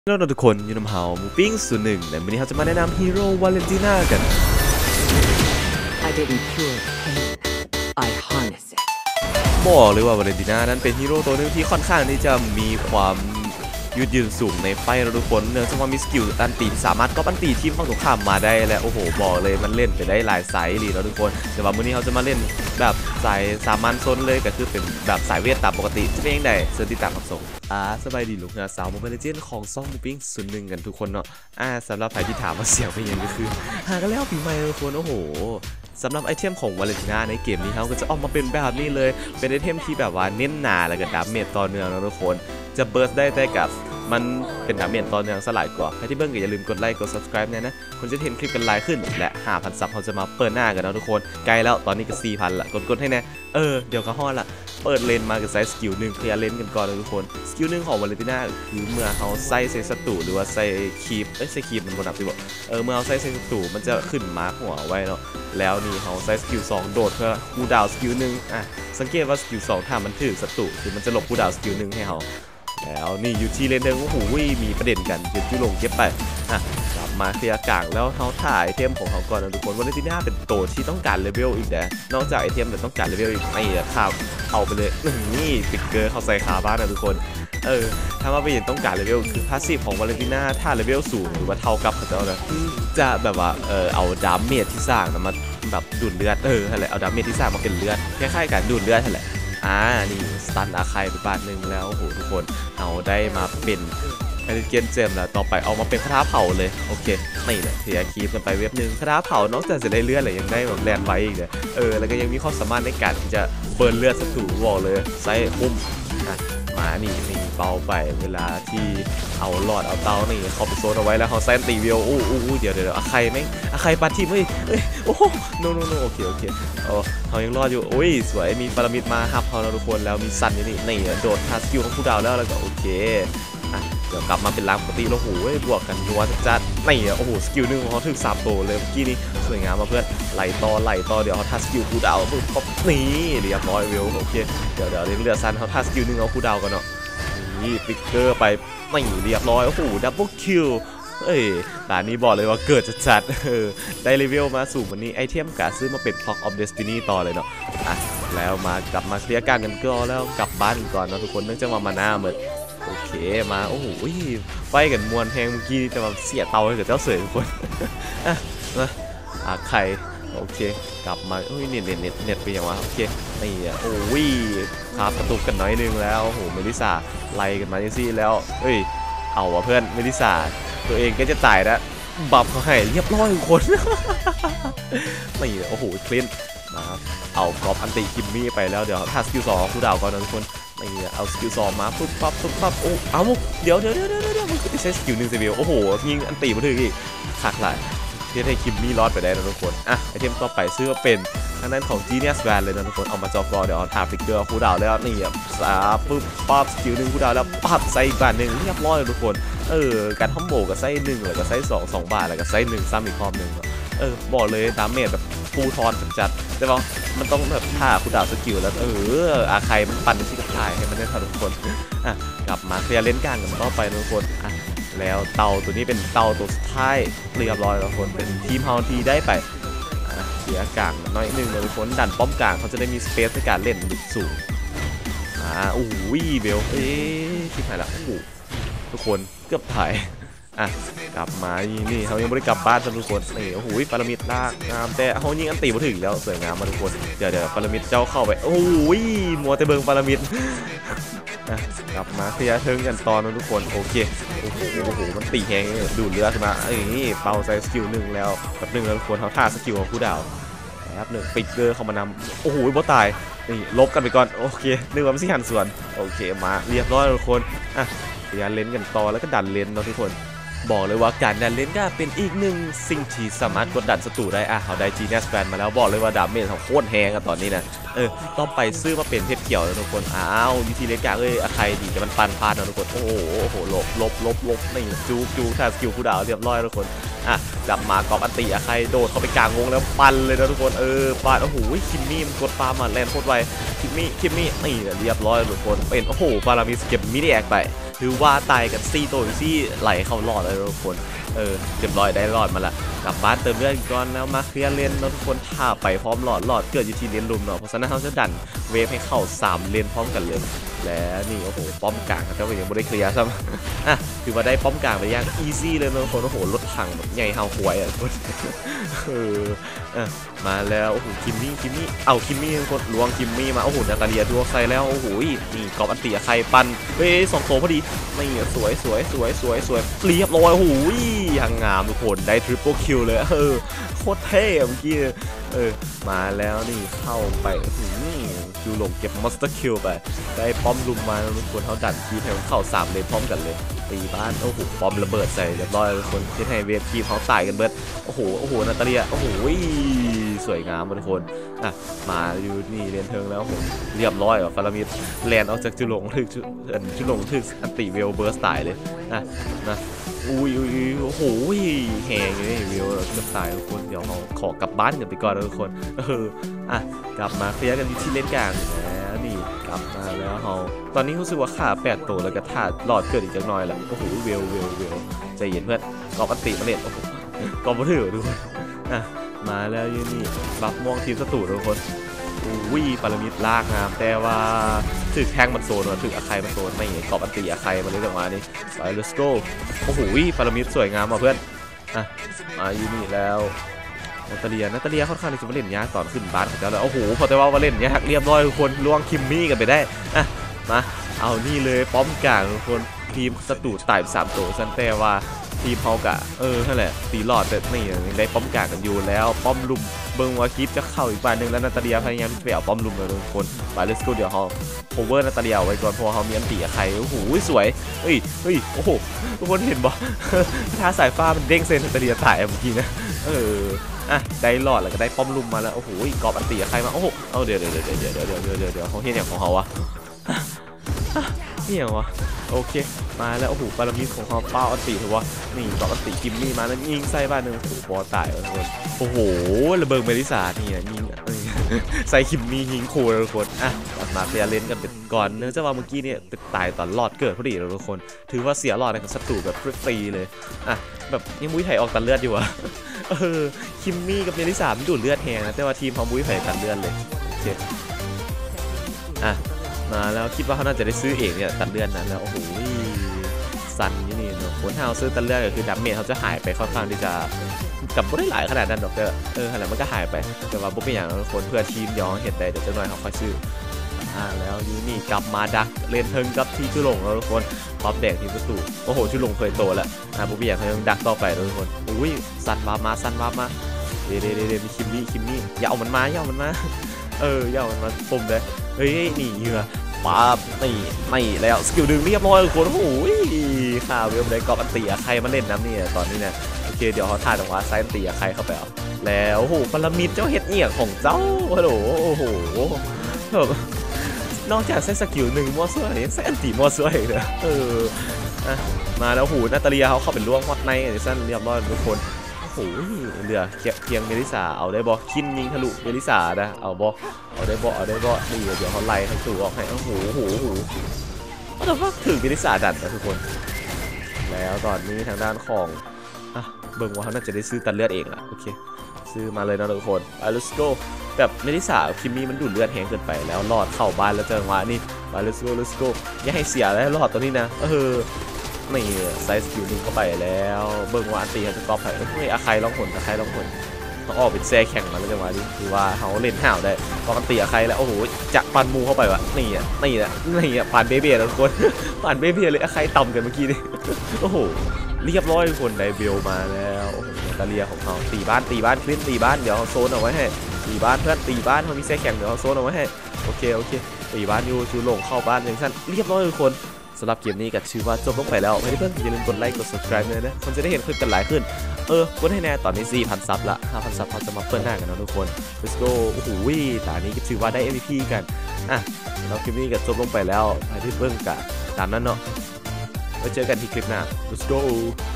เราทุกคนอยู่ในเฮาหมูปิ้งส่วนหนึ่งในวันนี้เราจะมาแนะนำฮีโร่วาเลนติน่ากัน I didn't cure pain. I harness it. บอกเลยว่าวาเลนติน่านั้นเป็นฮีโร่ตัวนึงที่ค่อนข้างที่จะมีความยืดหยุ่นสูงในไฟเราทุกคนเนื่องจากว่ามีสกิลอันตีที่สามารถก๊อปอันตีทีมฝั่งตรงข้ามมาได้และโอ้โหบอกเลยมันเล่นไปได้หลายสายเลยเราทุกคนแต่ว่ามื้อนี้เขาจะมาเล่นแบบสายสามัญซนเลยก็คือเป็นแบบสายเวทตามปกติจะเป็นยังไงเสื้อติดตามรับส่งสบายดีลูกนะสาวโมบายเลเจนด์ของซ่องหมูปิ้งส่วนหนึ่งกันทุกคนเนาะสำหรับใครที่ถามว่าเสียงเป็นยังก็คือหากันแล้วปีใหม่ทุกคนโอ้โหสำหรับไอเทมของวาเลนติน่าในเกมนี้เขาก็จะออกมาเป็นแบบนี้เลยเป็นไอเทมที่แบบว่าเน้นหนาแล้วก็ดาเมจต่อเนื่องนะทุกคนจะเบิร์สได้แต่กับมันเป็นดาเมจต่อเนื่องสลายกว่าใครที่เบิ่งก็อย่าลืมกดไลค์กด subscribe นะคุณจะเห็นคลิปกันไลค์ขึ้นและ 5,000 ซับเขาจะมาเปิดหน้ากันนะทุกคนใกล้แล้วตอนนี้ก็ 4,000 ละกดให้แน่เดี๋ยวก็ฮอดละเปิดเลนมากับไซส์สกิลหนึ่งเคลียร์เลนกันก่อนนะทุกคนสกิลหนึ่งของวาเลนติน่าคือเมื่อเขาใส่ศัตรูหรือว่าใส่คีบใส่คีบมันบนอับสิบอกเมื่อเขาใส่ศัตรูมันจะขึ้นมาหัวไว้เนาะแล้วนี่เขาใส่สกิล2โดดเพื่อคูลดาวน์สกิลหนึ่งสังเกตว่าสกิล2ถ้ามันถือศัตรูคือมันจะลบคูลดาวน์สกิลหนึ่งให้เขาแล้วนี่อยู่ที่เลนเดอร์โอ้โหมีประเด็นกันเดี๋ยวจุลงเก็บไปกลับมาเคลียร์กลางแล้วเขาถ่ายไอเทมของเขาก่อนนะทุกคนวาเลนติน่าเป็นตัวที่ต้องการเลเวลอีกนะนอกจากไอเทมแต่ต้องการเลเวลอีกไม่ข้าวเอาไปเลยนี่ปิกเกอร์เขาใส่ขาบ้านนะทุกคนถ้าว่าไปเห็นต้องการเลเวลคือพาสซีฟของวาเลนติน่าถ้าเลเวลสูงหรือว่าเท่ากับเขาจะแบบว่าเอาดาเมจที่สร้างมาแบบดูดเลือดอะไรเอาดาเมจที่สร้างมาเป็นเลือดคล้ายๆกันดูดเลือดนั่นแหละนี่สตันอาคายไปบาทหนึ่งแล้วโอ้โหทุกคนเอาได้มาเป็นแอริเกนเจมแล้วต่อไปเอามาเป็นคาถาเผาเลยโอเคนี่แหละเทียคีฟกันไปเว็บนึงคาถาเผานอกจากจะได้เลือดอะไรยังได้แบบแลนไว้อีกเลยแล้วก็ยังมีความสามารถในการที่จะเบิร์นเลือดศัตรูบอกเลยไซคุ้มมานี่เบาไปเวลาที่เอาหลอดเอาเตานี่เขาไปโซนเอาไว้แล้วเขาแซนตีวิวเดี๋ยวอาใครไหมอาใครปาทีมโอ้โหโนโอเคเขายังรอดอยู่สวยมีปรมิดมาฮับเขาแล้วทุกคนแล้วมีซันอยู่นี่โดดทัสกิลของผู้ดาวแล้วก็โอเคเดี๋ยวกลับมาเป็นล้างปกติแล้วบวกกันนัวจัดโอ้โหสกิลหนึ่งของเขาถึง3ตัวเลยเมื่อกี้นี้สวยงามมาเพื่อนไหลต่อเดี๋ยวเขาทัสกิลผู้ดาวปุ๊บนี่เรียบร้อยวิวโอเคเดี๋ยวเรือซันเขาทัสกิลหนึ่งเอาผู้ดาวกันเนาะนี่ปิกเกอร์ไปเรียบร้อยโอ้โหดับเบิลคิวด่านนี้บอกเลยว่าเกิดจัดได้เลเวลมาสูงวันนี้ไอเทมกะซื้อมาเป็น Clock of Destiny ต่อเลยเนาะแล้วมากลับมาเคลียร์กันก็แล้วกลับบ้านก่อนนะทุกคนเนื่องจากว่ามาหน้าเหมือนโอเคมาโอ้โหไฟกันมวนแพงเมื่อกี้จะมาเสียเตาให้กับเจ้าเสือทุกคนมาไข่โอเคกลับมาเน็ตไปอย่างวะโอเคครับกระตุกกันน้อยนึงแล้วโอ้โหเมลิซาไล่กันมาที่ซี่แล้วเอาวะเพื่อนเมลิซาตัวเองก็จะตายแล้วบัฟเขาให้เรียบร้อยทุกคนโอ้โหคลินมาเอากรอบอันติคิมมี่ไปแล้วเดี๋ยวถ้าสกิล2คู่ดาวก่อนนะทุกคนเอาสกิล2มาปุ๊บปั๊บเอาเดี๋ยวมันคือใช้สกิล1 CP โอ้โหยิงอันติมาถึงอีกหักหลายที่ให้คิมมี่รอดไปได้นะทุกคนไอเทมต่อไปซื้อมาเป็นทางด้านของ Genius Band เลยนะทุกคนเอามาจอกรอเดี๋ยวทาฟิกเกอร์คู่ดาวแล้วปุ๊บปั๊บสกิล1คู่ดาวแล้วปั๊บใส่อีกบาทหนึ่งเรียบร้อยทุกคนการทอมโบกับไส้1แล้วก็ไส้2บาทแล้วก็ไส้1ซ้ำอีกรอบหนึ่งบอกเลยดาเมจแบบฟูทอนจัดแต่ว่ามันต้องแบบท่าคู่ดาวสกิลแล้วอาใครมันปั่นที่กระถ่ายให้มันได้ทุกคนกลับมาเคลียร์เล่นกลางกันต่อไปทุกคนแล้วเต่าตัวนี้เป็นเต่าตัวสุดท้ายเรียบร้อยทุกคนเป็นทีมเฮาทีได้ไปเสียกลางน้อยนึงเลยทุกคนดันป้อมกลางเขาจะได้มีสเปซในการเล่นสูงเบลที่ไหนละทุกคนเกือบถ่ายกลับมานี่เขายังไม่ได้กลับบ้านทุกคนโอ้โหปรมิดลากงามแต่เขายิงอันตีมาถึงแล้วสวยงามมาทุกคนเดี๋ยวปรมิดเจ้าเข้าไปโอ้ยมัวแต่เบิงปรมิดกลับมาเคลียร์เทิงกันตอนนะทุกคนโอเคโอ้โหมันตีแหงดูดเลือดขึ้นมาเป่าใส่สกิล1แล้วแบบ1แล้วทุกคนเขาท่าสกิลของผู้ดาวแบบ1ปิกเกอร์เขามานำโอ้โหบอสตายลบกันไปก่อนโอเคนึกว่าไม่ใช่หันส่วนโอเคมาเรียบร้อยทุกคนเคลียร์เลนกันต่อแล้วก็ดันเลนนะทุกคนบอกเลยว่าการดันเลนก็เป็นอีกหนึ่งสิ่งที่สามารถกดดันศัตรูได้เขาได้ Genius Band มาแล้วบอกเลยว่าดาเมจของโคตรแฮงกันตอนนี้นะต้องไปซื้อมาเป็นเพชรเขียวนะทุกคนวิธีเล่นกลางใครดีจะมันปันพลาดนะทุกคนโอ้โหลบจูถ้าสกิลคู่ดาวเรียบร้อยทุกคนกลับมากอบอันติใครโดดเข้าไปกลางวงแล้วปันเลยนะทุกคนปาดโอ้โหคิมมี่มันกดปามาแลนโคตรไวคิมมี่เรียบร้อยทุกคนเป็นโอ้โหปารามิสเก็บมินิแอคไปถือว่าตายกัน4 ตัวที่ไหลเข้ารอดเลยทุกคนเรียบร้อยได้รอดมาละกลับบ้านเติมเลือดก่อนแล้วมาเคลียร์เลนทุกคนท่าไปพร้อมหลอดเกิดอยู่ที่เลนลุมเนาะเพราะฉะนั้นเขาจะดันเวฟให้เข้า3เลนพร้อมกันเลยและนี่โอ้โหป้อมกลางก็ยังไม่ได้เคลียร์ซ้ำถือว่าได้ป้อมกลางไปอย่างอีซี่เลยทุกคนโอ้โหรถถังแบบใหญ่เฮาหวยทุกคนมาแล้วโอ้โหคิมมี่เอาคิมมี่คนลวงคิมมี่มาโอ้โหนาตาเลียดวงใส่แล้วโอ้โหนี่กอบอันเตียใครปันเฮ้ย2 ตัวพอดีนี่สวยเรียบร้อยโอ้โหยังงามทุกคนได้ทริปเปิลคิวเลยโคตรเท่เมื่อกี้มาแล้วนี่เข้าไปจูหลงเก็บมอนสเตอร์คิวไปได้ป้อมลุมมาทุกคนเขาดันทีมให้มันเข้า3เลนพร้อมกันเลยตีบ้านโอ้โหป้อมระเบิดใส่เรียบร้อยทุกคนที่ให้เวฟทีมเขาตายกันเบิดโอ้โหนาตาเลียโอ้โหสวยงามทุกคนมาอยู่นี่เรียนเทิงแล้วผมเรียบร้อยฟารามิดแลนออกจากจูหลงถึกอันติเวลเบิร์สตายเลยนะอุ้ยโอ้โหแหงเลยเวลเกือบตายทุกคนเดี๋ยวเขาขอกลับบ้านกันไปก่อนทุกคนกลับมาเคลียร์กันที่เล่นกลางแล้วนี่กลับมาแล้วเขาตอนนี้รู้สึกว่าขา8 ตัวแล้วก็ถาดหลอดเกิดอีกจังหน่อยแล้วโอ้โหเวลใจเย็นเพื่อนกอบอันติมาเล่นโอ้โหกอบมาถือทุกคนมาแล้วยืนนี่บัฟม่วงทีมศัตรูทุกคนปารามิดลากงามแต่ว่าถึกแทงมันโซนถึกอาไคมันโซนไม่กอบอันตีอาไคมันเลยจังหวะนี้ไป let's go โอ้โหปารามิดสวยงามเพื่อนมาอยู่นี่แล้วนาตาเลียค่อนข้างที่จะมาเล่นยากตอนขึ้นบ้านของเจ้าแล้วโอ้โหพอแต่ว่าเล่นยากเรียบร้อยทุกคนล่วงคิมมี่กันไปได้มาเอานี่เลยป้อมกลางทุกคนทีมศัตรูตาย3 ตัวซันแต่ว่าทีมเขากะนั่นแหละตีหลอดแต่นี่ยังได้ป้อมกลางกันอยู่แล้วป้อมลุมเบิ้งว่าคิดจะเข้าอีกฝ่ายหนึ่งแล้วนาตาเลียพยายามไปเอาป้อมลุมเลยทุกคนไปเลสโกเดี๋ยวเขาโคเวอร์นาตาเลียไว้ก่อนเพราะเขามีอันตีใครโอ้โหสวยเฮ้ยโอ้โหทุกคนเห็นบ่ท่าสายฟ้ามันเด้งเซนนาตาเลียถ่ายเมื่อกี้นะได้หลอดแล้วก็ได้ป้อมลุมมาแล้วโอ้โหกอบอันตีใครมาโอ้โหเดี๋ยวเขาเห็นอย่างของเขาวะนี่อย่างวะโอเคมาแล้วโอ้โหปารามิดของเขาเป้าอันติถือว่านี่กอบอันติคิมมี่มาแล้วยิงไส้บ้านหนึ่งโอ้โหบอลตายทุกคนโอ้โหระเบิดเมลิสานี่ยิงใส่คิมมี่ยิงโคตรทุกคนมาเคลียร์เลนกันเป็นก่อนเนื่องจากว่าเมื่อกี้เนี่ยเป็นตายตอนหลอดเกิดพอดีทุกคนถือว่าเสียหลอดในกับศัตรูแบบฟรีเลยแบบยังมุ้ยไถออกตันเลือดอยู่อะคิมมี่กับเมลิสามันดูดเลือดแหงนะแต่ว่าทีมเขามุ้ยไถตันเลือดเลยโอเคมาแล้วคิดว่าเขาน่าจะได้ซื้อเองเนี่ยตัดเลือดนั้นแล้วโอ้โหซันนี่เนาะคนที่เขาซื้อตัดเลือดก็คือดับเมจเขาจะหายไปค่อนข้างที่จะกับไม่ได้หลายขนาดนั้นหรอกขนาดมันก็หายไปแต่ว่าปุ๊บเป็นอย่างคนเพื่อทีมย้อนเห็นได้เดี๋ยวจะหน่อยเขาค่อยซื้อแล้วยูนี่กลับมาดักเลนเทิงกับที่ชุลงแล้วทุกคนพร้อมแดงทีมประตูโอ้โหชุลงเคยโตแล้วปุ๊บเป็นอย่างเขายังดักต่อไปทุกคนซันวามาเดมีคิมมี่อย่าเอามันมาอย่าเอามันมาปุ่มเลยเฮ้ยนี่เหยื่อป๊าบไม่แล้วสกิลดึงเรียบร้อยทุกคนโอ้โหข่าวเวลเลยกอบอันตีใครมาเล่นน้ำนี่ตอนนี้เนี่ยโอเคเดี๋ยวเขาถ่ายตรงว่าไซน์อันตีใครเข้าไปเอาแล้วโอ้โหปรมิดเจ้าเฮ็ดเอี่ยงของเจ้าฮัลโหลโอ้โหนอกจากใช้สกิล1มั่วซั่วใช้อันตีมั่วซั่วอีกเลยมาแล้วโหนาตาเลียเขาเข้าเป็นล่วงฮอตในเดี๋ยวสั้นเรียบร้อยทุกคนโอ้ยเหลือเพียงเมลิสาเอาได้บอคินยิงทะลุเมลิสานะเอาได้บอนี่เดี๋ยวเขาไล่ทั้งตัวออกให้โอ้โหแต่ว่าถึงเมลิสาดันนะทุกคนแล้วตอนนี้ทางด้านของเบิ่งว่าเขาน่าจะได้ซื้อตันเลือดเองละโอเคซื้อมาเลยนะทุกคนไป let's go แบบเมลิสาคิมมี่มันดูดเลือดแห้งเกินไปแล้วรอดเข้าบ้านแล้วจังหวะนี่ไป let's go อย่าให้เสียแล้วรอดตัวนี้นะนี่ไซส์สกิลนึงเข้าไปแล้วเบิ่งว่าอันตีเขาจะก๊อปไปอาใครร้องผลเขาออกเป็นแซ่แข่งมาแล้วจังหวะนี้คือว่าเขาเล่นห่าวได้พออันตีใครแล้วโอ้โหจะปันมูเข้าไปวะนี่ผ่านเบเบ้แล้วทุกคนผ่านเบเบ้เลยใครต่ำกันเมื่อกี้นี่โอ้โหเรียบร้อยทุกคนได้เบลมาแล้วโอ้โหตาเลียของเขาตีบ้านคลิ้นตีบ้านเดี๋ยวเขาโซนเอาไว้ให้ตีบ้านเพื่อนตีบ้านเขามีแซ่แข่งเดี๋ยวเขาโซนเอาไว้ให้โอเคตีบ้านอยู่ชูลงเข้าบ้านอย่างสั้นเรียบร้อยทุกคนสำหรับเกมนี้ก็ชื่อว่าจบลงไปแล้วไม่ได้เพิ่มอย่าลืมกดไลค์กด subscribe เลยนะคนจะได้เห็นคลิปกันหลายขึ้นกดให้แน่ตอนนี้ 4,000 ซับละ 5,000 ซับเขาจะมาเปิดหน้ากันนะทุกคน let's go โอ้โหตอนนี้ก็ชื่อว่าได้ MVP กันแล้วคลิปนี้ก็จบลงไปแล้วใครที่เพิ่งกะตามนั้นเนาะไว้เจอกันที่คลิปหน้า let's go